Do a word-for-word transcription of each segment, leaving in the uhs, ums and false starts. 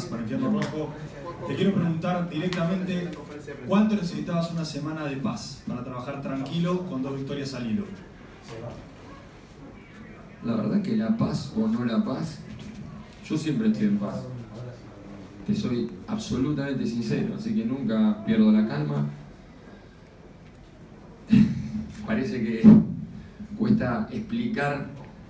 para Infierno Rojo. Te quiero preguntar directamente, ¿cuánto necesitabas una semana de paz para trabajar tranquilo con dos victorias al hilo? La verdad que la paz o no la paz, yo siempre estoy en paz. Te soy absolutamente sincero, así que nunca pierdo la calma. Parece que cuesta explicar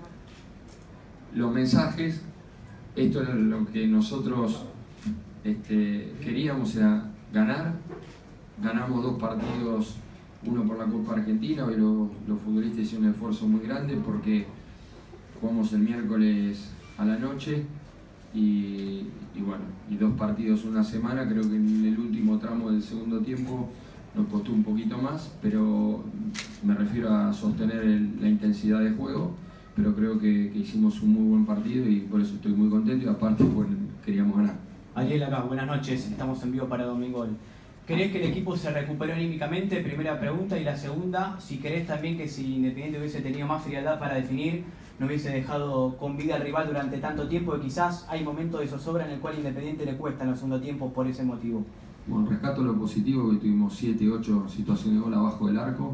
los mensajes. Esto era lo que nosotros este, queríamos, era ganar. Ganamos dos partidos, uno por la Copa Argentina. Hoy los, los futbolistas hicieron un esfuerzo muy grande porque jugamos el miércoles a la noche y, y bueno, y dos partidos una semana. Creo que en el último tramo del segundo tiempo nos costó un poquito más, pero me refiero a sostener el, la intensidad de juego, pero creo que, que hicimos un muy buen partido y por eso estoy muy contento y aparte bueno, queríamos ganar. Ariel acá, buenas noches, estamos en vivo para Domingo. ¿Querés que el equipo se recuperó anímicamente? Primera pregunta. Y la segunda, si querés también que si Independiente hubiese tenido más frialdad para definir, no hubiese dejado con vida al rival durante tanto tiempo, que quizás hay momentos de zozobra en el cual Independiente le cuesta en el segundo tiempo por ese motivo. Bueno, rescato lo positivo, que tuvimos siete, ocho situaciones de gol abajo del arco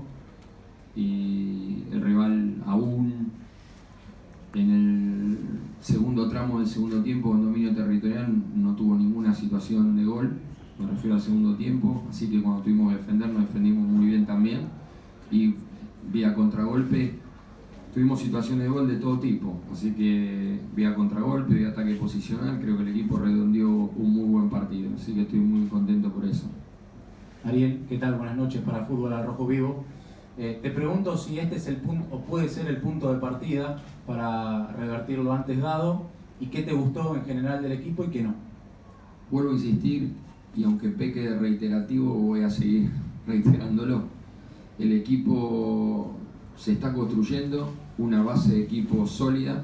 y el rival aún en el segundo tramo del segundo tiempo con dominio territorial no tuvo ninguna situación de gol, me refiero al segundo tiempo, así que cuando tuvimos que defender nos defendimos muy bien también y vía contragolpe tuvimos situaciones de gol de todo tipo, así que vía contragolpe, vía ataque posicional, creo que el equipo redondeó un muy buen partido, así que estoy muy contento por eso. Ariel, ¿qué tal? Buenas noches para Fútbol al Rojo Vivo. Eh, te pregunto si este es el punto, o puede ser el punto de partida para revertir lo antes dado, y qué te gustó en general del equipo y qué no. Vuelvo a insistir, y aunque peque de reiterativo, voy a seguir reiterándolo. El equipo se está construyendo, una base de equipo sólida,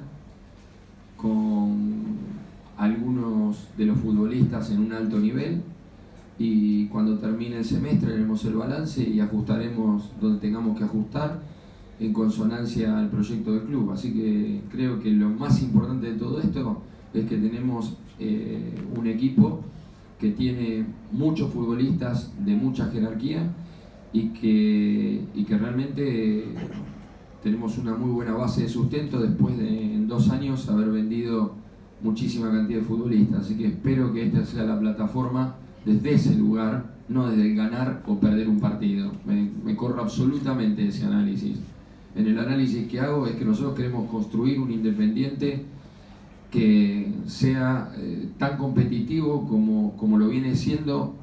con algunos de los futbolistas en un alto nivel, y cuando termine el semestre haremos el balance y ajustaremos donde tengamos que ajustar en consonancia al proyecto del club. Así que creo que lo más importante de todo esto es que tenemos eh, un equipo que tiene muchos futbolistas de mucha jerarquía y que, y que realmente tenemos una muy buena base de sustento después de en dos años haber vendido muchísima cantidad de futbolistas. Así que espero que esta sea la plataforma desde ese lugar, no desde el ganar o perder un partido. Me, me corro absolutamente ese análisis. En el análisis que hago es que nosotros queremos construir un Independiente que sea eh, tan competitivo como, como lo viene siendo,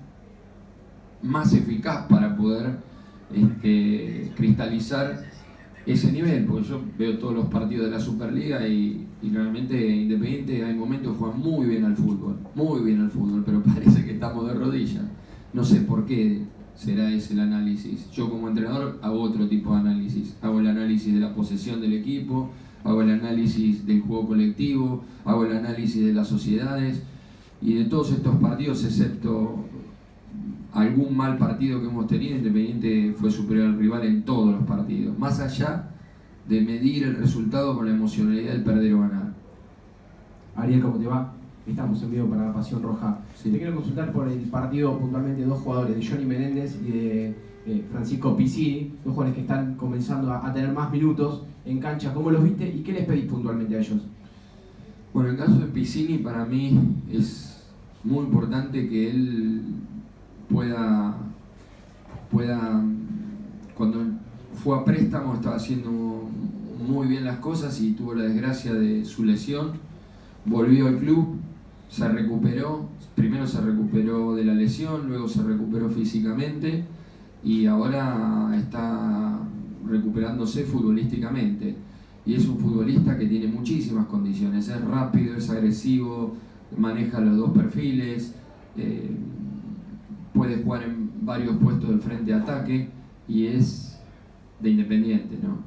más eficaz para poder este, cristalizar ese nivel, porque yo veo todos los partidos de la Superliga y, y realmente Independiente hay momentos que juegan muy bien al fútbol, muy bien al fútbol, pero parece que estamos de rodillas. No sé por qué será ese el análisis. Yo como entrenador hago otro tipo de análisis, hago el análisis de la posesión del equipo, hago el análisis del juego colectivo, hago el análisis de las sociedades y de todos estos partidos, excepto algún mal partido que hemos tenido, Independiente fue superior al rival en todos los partidos, más allá de medir el resultado con la emocionalidad del perder o ganar. Ariel, ¿cómo te va? Estamos en vivo para La Pasión Roja. Sí. Te quiero consultar por el partido puntualmente de dos jugadores, de Johnny Menéndez y de eh, Francisco Pizzini, dos jugadores que están comenzando a, a tener más minutos en cancha. ¿Cómo los viste y qué les pedís puntualmente a ellos? Bueno, el caso de Pizzini para mí es muy importante que él pueda, pueda, cuando fue a préstamo estaba haciendo muy bien las cosas y tuvo la desgracia de su lesión, volvió al club, se recuperó, primero se recuperó de la lesión, luego se recuperó físicamente y ahora está recuperándose futbolísticamente y es un futbolista que tiene muchísimas condiciones, es rápido, es agresivo, maneja los dos perfiles, eh, puede jugar en varios puestos del frente de ataque y es de Independiente, ¿no?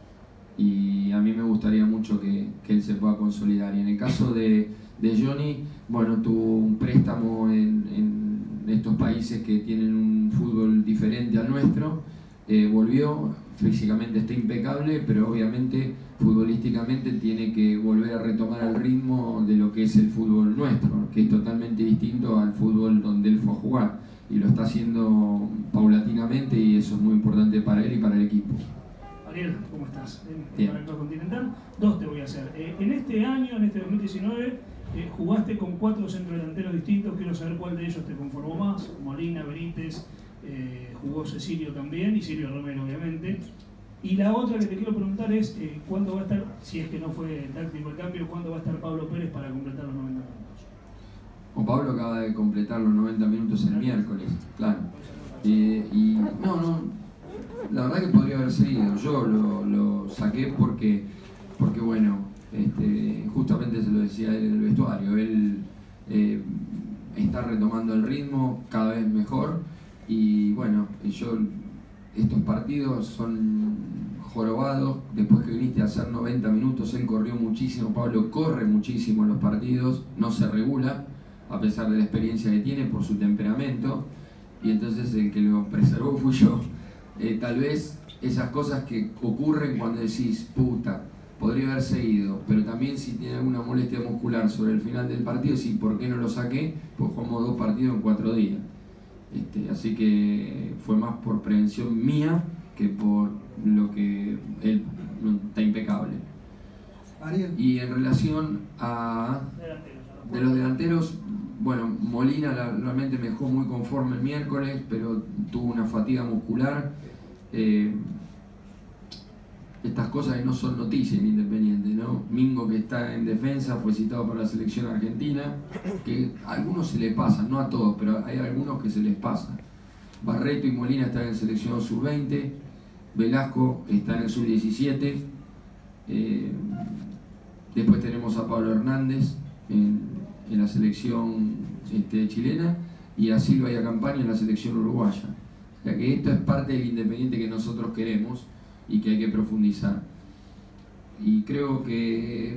Y a mí me gustaría mucho que, que él se pueda consolidar. Y en el caso de, de Johnny, bueno, tuvo un préstamo en, en estos países que tienen un fútbol diferente al nuestro, eh, volvió, físicamente está impecable, pero obviamente futbolísticamente tiene que volver a retomar el ritmo de lo que es el fútbol nuestro, que es totalmente jugar. Y lo está haciendo paulatinamente y eso es muy importante para él y para el equipo. Ariel, ¿cómo estás? Bien. Para el Continental, dos te voy a hacer. Eh, en este año, en este dos mil diecinueve, eh, jugaste con cuatro centrodelanteros distintos. Quiero saber cuál de ellos te conformó más. Molina, Benítez, eh, jugó Cecilio también y Silvio Romero, obviamente. Y la otra que te quiero preguntar es, eh, ¿cuándo va a estar, si es que no fue táctico el cambio, cuándo va a estar Pablo Pérez para completar los noventa minutos? O Pablo acaba de completar los noventa minutos el miércoles, claro. Eh, y no, no, la verdad que podría haber seguido. Yo lo, lo saqué porque, porque bueno, este, justamente se lo decía él en el vestuario. Él eh, está retomando el ritmo cada vez mejor y bueno, yo estos partidos son jorobados. Después que viniste a hacer noventa minutos, él corrió muchísimo. Pablo corre muchísimo en los partidos, no se regula a pesar de la experiencia que tiene por su temperamento, y entonces el que lo preservó fui yo. Eh, tal vez esas cosas que ocurren cuando decís, puta, podría haber seguido, pero también si tiene alguna molestia muscular sobre el final del partido, sí, ¿por qué no lo saqué? Pues jugamos dos partidos en cuatro días. Este, así que fue más por prevención mía que por lo que él está impecable. Ariel. Y en relación a de los delanteros, bueno, Molina realmente me dejó muy conforme el miércoles, pero tuvo una fatiga muscular. Eh, estas cosas que no son noticias en Independiente, ¿no? Mingo, que está en defensa, fue citado para la selección argentina, que a algunos se le pasa, no a todos, pero hay algunos que se les pasa. Barreto y Molina están en selección sub veinte, Velasco está en el sub diecisiete, eh, después tenemos a Pablo Hernández en, en la selección este, chilena y a Silva y a Campaña en la selección uruguaya. O sea que esto es parte del Independiente que nosotros queremos y que hay que profundizar. Y creo que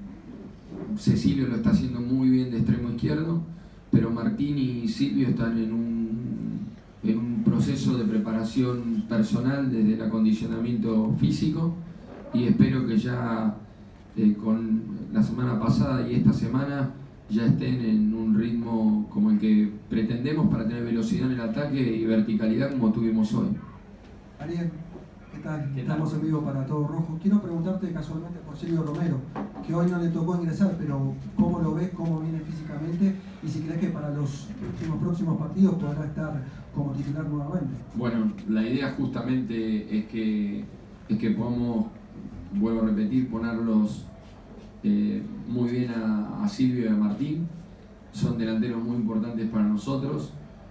Cecilio lo está haciendo muy bien de extremo izquierdo, pero Martín y Silvio están en un, en un proceso de preparación personal desde el acondicionamiento físico, y espero que ya eh, con la semana pasada y esta semana ya estén en un ritmo como el que pretendemos para tener velocidad en el ataque y verticalidad como tuvimos hoy. Ariel, ¿qué tal? ¿Qué tal? Estamos en vivo para Todo Rojo. Quiero preguntarte casualmente por Silvio Romero, que hoy no le tocó ingresar, pero ¿cómo lo ves? ¿Cómo viene físicamente? Y si crees que para los últimos próximos partidos podrá estar como titular nuevamente. Bueno, la idea justamente es que, es que podamos, vuelvo a repetir, ponerlos eh, muy bien a, a Silvio y a Martín. Son delanteros muy importantes para nosotros,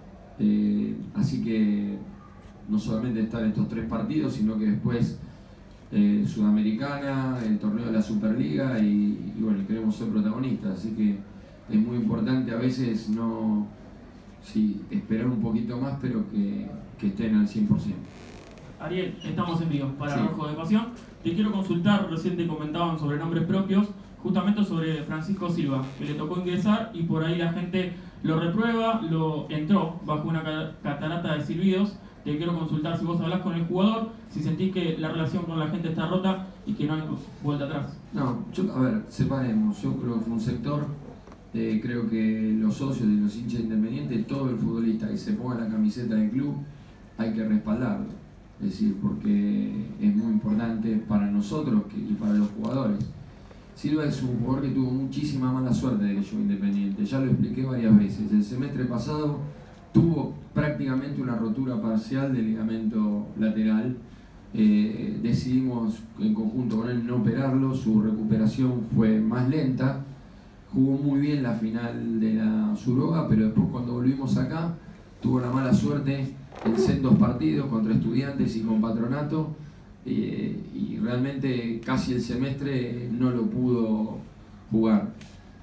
eh, así que no solamente estar estos tres partidos, sino que después eh, Sudamericana, el torneo de la Superliga y, y bueno, queremos ser protagonistas, así que es muy importante a veces no, sí, esperar un poquito más, pero que, que estén al cien por ciento. Ariel, estamos en vivo para Sí. Rojo de Pasión. Te quiero consultar, recién te comentaban sobre nombres propios, justamente sobre Francisco Silva, que le tocó ingresar y por ahí la gente lo reprueba, lo entró bajo una ca- catarata de silbidos. Te quiero consultar si vos hablás con el jugador, si sentís que la relación con la gente está rota y que no hay vuelta atrás. No, yo, a ver, separemos. Yo creo que fue un sector, eh, creo que los socios de los hinchas independientes, todo el futbolista que se ponga la camiseta del club, hay que respaldarlo. Es decir, porque es muy importante para nosotros que, y para los jugadores. Silva es un jugador que tuvo muchísima mala suerte de que llegó Independiente, ya lo expliqué varias veces. El semestre pasado tuvo prácticamente una rotura parcial del ligamento lateral. Eh, decidimos en conjunto con él no operarlo, su recuperación fue más lenta. Jugó muy bien la final de la Suroga, pero después cuando volvimos acá tuvo la mala suerte en sendos partidos contra Estudiantes y con Patronato, eh, y realmente casi el semestre no lo pudo jugar.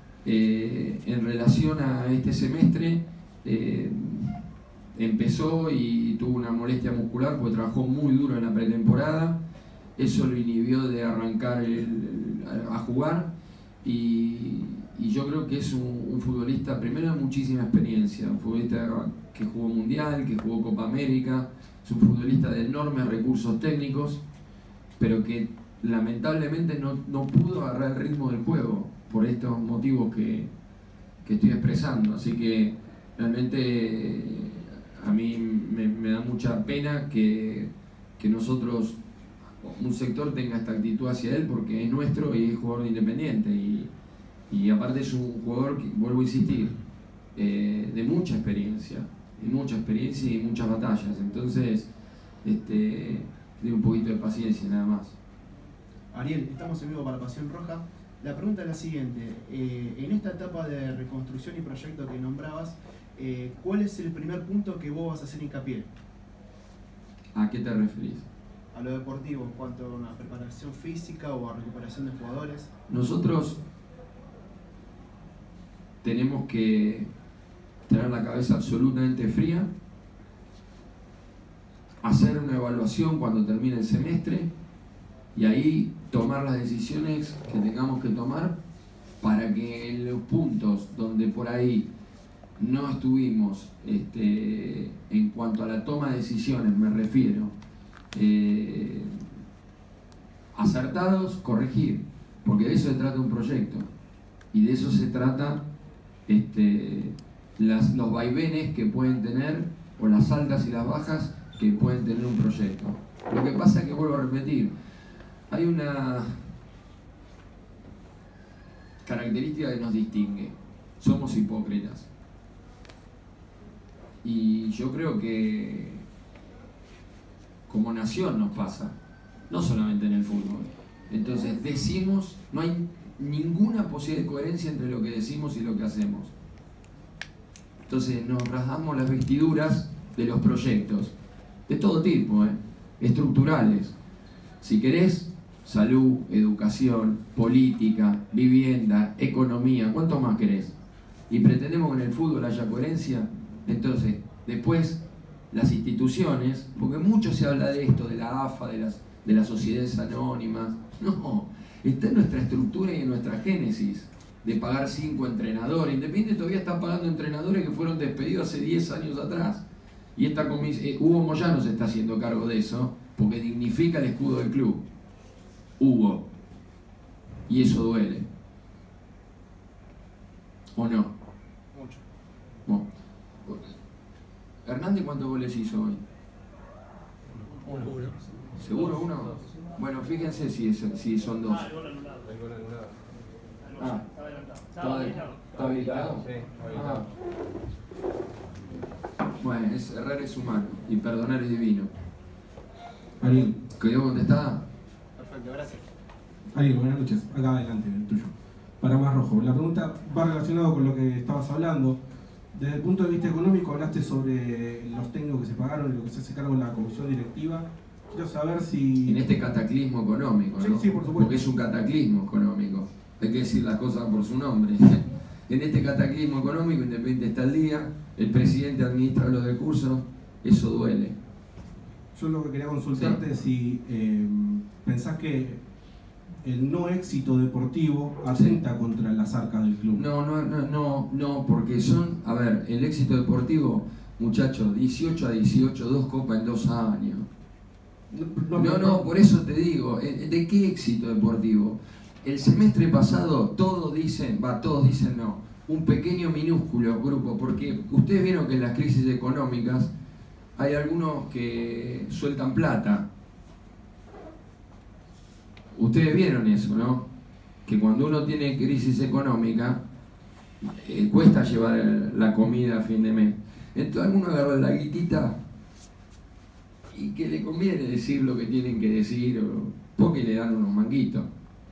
Eh, en relación a este semestre, eh, empezó y tuvo una molestia muscular porque trabajó muy duro en la pretemporada. Eso lo inhibió de arrancar el, el, a jugar y, y yo creo que es un, un futbolista primero de muchísima experiencia, un futbolista que jugó Mundial, que jugó Copa América, es un futbolista de enormes recursos técnicos, pero que lamentablemente no, no pudo agarrar el ritmo del juego por estos motivos que, que estoy expresando. Así que realmente a mí me, me da mucha pena que, que nosotros, un sector, tenga esta actitud hacia él, porque es nuestro y es jugador de Independiente. Y, y aparte es un jugador, que, vuelvo a insistir, eh, de mucha experiencia, de mucha experiencia y muchas batallas. Entonces, este, de un poquito de paciencia nada más. Ariel, estamos en vivo para Pasión Roja. La pregunta es la siguiente, eh, en esta etapa de reconstrucción y proyecto que nombrabas, eh, ¿cuál es el primer punto que vos vas a hacer hincapié? ¿A qué te referís? A lo deportivo, en cuanto a una preparación física o a recuperación de jugadores. Nosotros tenemos que tener la cabeza absolutamente fría, hacer una evaluación cuando termine el semestre y ahí tomar las decisiones que tengamos que tomar para que en los puntos donde por ahí no estuvimos, este, en cuanto a la toma de decisiones me refiero, eh, acertados, corregir, porque de eso se trata un proyecto y de eso se trata este, las, los vaivenes que pueden tener, o las altas y las bajas que pueden tener un proyecto. Lo que pasa es que, vuelvo a repetir, hay una característica que nos distingue: somos hipócritas. Y yo creo que como nación nos pasa, no solamente en el fútbol. Entonces decimos, no hay ninguna posibilidad de coherencia entre lo que decimos y lo que hacemos. Entonces nos rasgamos las vestiduras de los proyectos, de todo tipo, ¿eh? Estructurales. Si querés, salud, educación, política, vivienda, economía, ¿cuánto más querés? Y pretendemos que en el fútbol haya coherencia. Entonces, después, las instituciones, porque mucho se habla de esto, de la A F A, de las, de las sociedades anónimas. No, está en nuestra estructura y en nuestra génesis de pagar cinco entrenadores. Independiente todavía está pagando entrenadores que fueron despedidos hace diez años atrás. Y esta comisión, eh, Hugo Moyano se está haciendo cargo de eso, porque dignifica el escudo del club. Hugo. Y eso duele. ¿O no? Mucho. Bueno. Hernández, ¿cuántos goles hizo hoy? Uno. ¿Seguro uno? Bueno, fíjense si, es, si son dos. Ah, el gol anulado. El gol anulado. Ah. Está adelantado. Está ¿Está habilitado. ¿Está habilitado? Sí, está habilitado. Ah. Bueno, es, errar es humano y perdonar es divino. Ariel, ¿Quedó contestada? Perfecto, gracias. Ariel, buenas noches. Acá adelante, el tuyo. Para Más Rojo. La pregunta va relacionada con lo que estabas hablando. Desde el punto de vista económico hablaste sobre los técnicos que se pagaron y lo que se hace cargo de la comisión directiva. Quiero saber si... En este cataclismo económico, ¿no? Sí, sí, por supuesto. Porque es un cataclismo económico. Hay que decir las cosas por su nombre. En este cataclismo económico, Independiente está al día, el presidente administra los recursos, eso duele. Yo lo que quería consultarte Sí. es si eh, pensás que el no éxito deportivo atenta contra las arcas del club. No, no, no, no, no, porque son, a ver, el éxito deportivo, muchachos, dieciocho a dieciocho, dos copas en dos años. No, No, no, por eso te digo, ¿de qué éxito deportivo? El semestre pasado todos dicen, va, todos dicen no, un pequeño minúsculo grupo, porque ustedes vieron que en las crisis económicas hay algunos que sueltan plata. Ustedes vieron eso, ¿no? Que cuando uno tiene crisis económica, eh, cuesta llevar la comida a fin de mes. Entonces alguno agarra la guitita y que le conviene decir lo que tienen que decir, o porque le dan unos manguitos.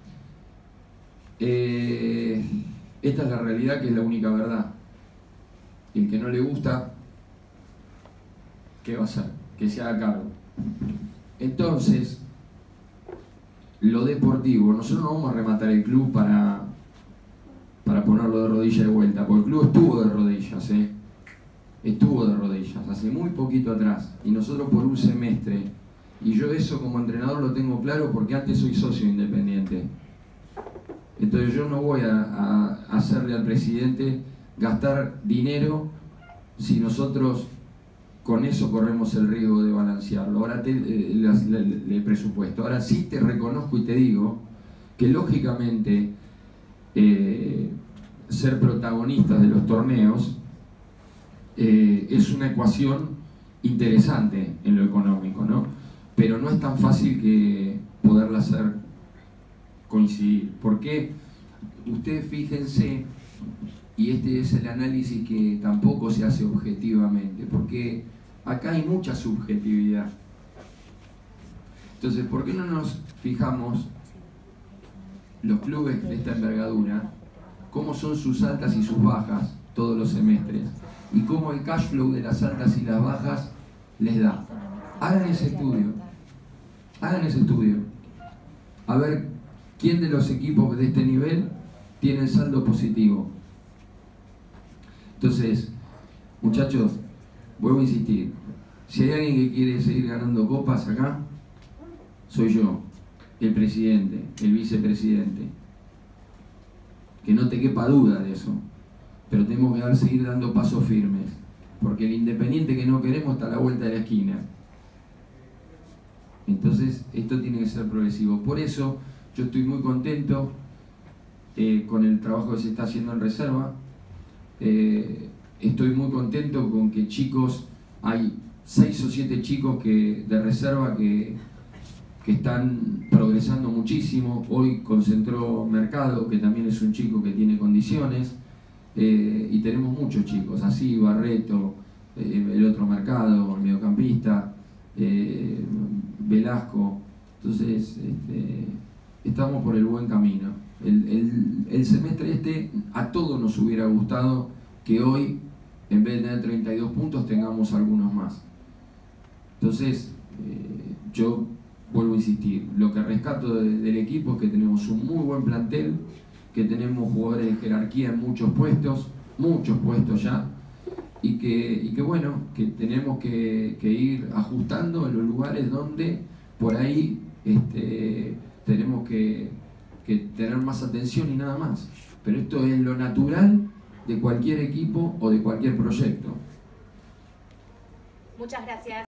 Eh, esta es la realidad, que es la única verdad. El que no le gusta, ¿qué va a hacer? Que se haga cargo. Entonces, lo deportivo, nosotros no vamos a rematar el club para, para ponerlo de rodillas de vuelta, porque el club estuvo de rodillas, ¿eh? Estuvo de rodillas, hace muy poquito atrás, y nosotros por un semestre, y yo eso como entrenador lo tengo claro porque antes soy socio independiente. Entonces yo no voy a, a hacerle al presidente gastar dinero si nosotros con eso corremos el riesgo de balancearlo. Ahora te, eh, las, le, le, el presupuesto. Ahora sí te reconozco y te digo que lógicamente eh, ser protagonistas de los torneos eh, es una ecuación interesante en lo económico, ¿no? Pero no es tan fácil que poderla hacer coincidir. Porque ustedes fíjense, y este es el análisis que tampoco se hace objetivamente, porque acá hay mucha subjetividad. Entonces, ¿por qué no nos fijamos los clubes de esta envergadura, cómo son sus altas y sus bajas todos los semestres, y cómo el cash flow de las altas y las bajas les da? Hagan ese estudio, hagan ese estudio, a ver quién de los equipos de este nivel tiene el saldo positivo. Entonces, muchachos, vuelvo a insistir, si hay alguien que quiere seguir ganando copas acá, soy yo, el presidente, el vicepresidente. Que no te quepa duda de eso, pero tenemos que dar, seguir dando pasos firmes, porque el Independiente que no queremos está a la vuelta de la esquina. Entonces, esto tiene que ser progresivo. Por eso, yo estoy muy contento eh, con el trabajo que se está haciendo en reserva. Eh, estoy muy contento con que chicos, hay seis o siete chicos que, de reserva que, que están progresando muchísimo. Hoy concentró Mercado, que también es un chico que tiene condiciones, eh, y tenemos muchos chicos, así Barreto, eh, el otro Mercado, el mediocampista, eh, Velasco. Entonces, este, estamos por el buen camino. El, el, el semestre este a todos nos hubiera gustado que hoy, en vez de tener treinta y dos puntos, tengamos algunos más. Entonces, eh, yo vuelvo a insistir, lo que rescato de, del equipo es que tenemos un muy buen plantel, que tenemos jugadores de jerarquía en muchos puestos, muchos puestos ya, y que, y que bueno, que tenemos que, que ir ajustando en los lugares donde por ahí este, tenemos que, que tener más atención y nada más. Pero esto es lo natural de cualquier equipo o de cualquier proyecto. Muchas gracias.